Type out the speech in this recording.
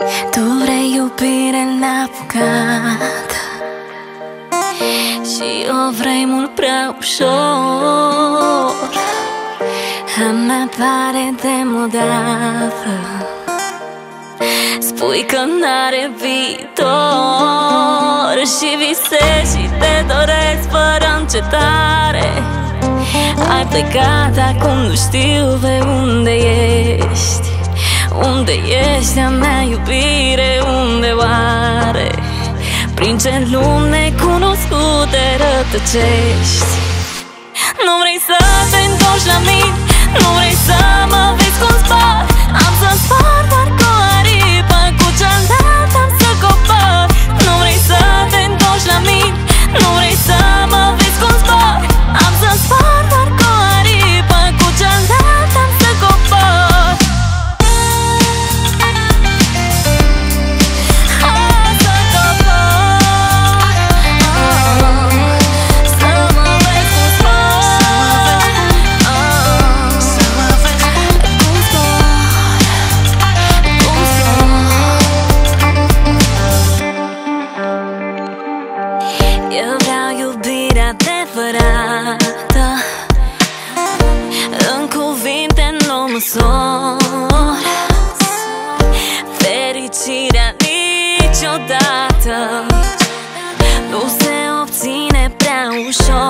Tu vrei iubire neapucată și o vrei mult prea ușor. Îmi pare demodată. Spui că n-are viitor și visezi și te doresc fără încetare. Ai plecat, acum nu știu pe unde ești. Unde ești a mea iubire, unde oare? Prin ce lumi necunoscute rătăcești? Nu vrei să te întorci la mine, nu vrei să mă vezi cum zbor. Am să zbor doar cu aripă, cu cealaltă am să cobor. Nu vrei să te întorci la mine, nu vrei să mă vezi cum zbor. Am să zbor doar cu aripă, cu cealaltă am să cobor. Eu vreau iubire adevărată, în cuvinte nu măsor fericirea niciodată. Nu se obține prea ușor.